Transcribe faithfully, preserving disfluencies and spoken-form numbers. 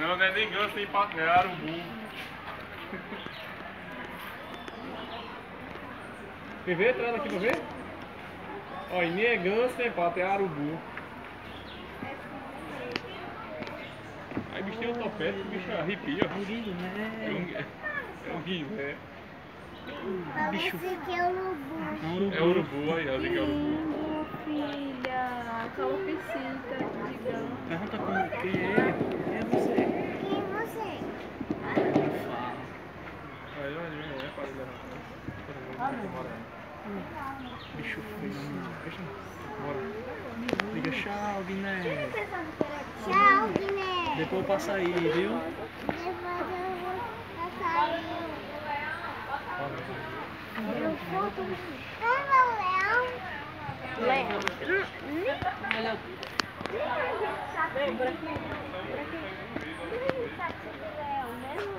Não, não é nem ganso, nem pato, é arubu. Quer ver? Traz aqui pra ver? Olha, nem é ganso, nem pato, é arubu. Aí bicho tem um topete, o bicho arrepia. É um guilé. É um guilé. Bicho. Parece que é urubu. É um urubu. É urubu, aí, ó, liga urubu. Lindo, filha. Calopsita, digamos. Pergunta como quem é ele. Quem é você? Quem é você? Não fala. Aí, olha, é para levar. Bicho feio. Fecha. Bora. Liga tchau, Guiné. Tchau, Guiné. Depois eu passo aí, viu? Depois eu vou passar. Eu vou comer. Leão. Leão. Olha. Sabe por aqui? Por aqui. Sabe que é o leão mesmo?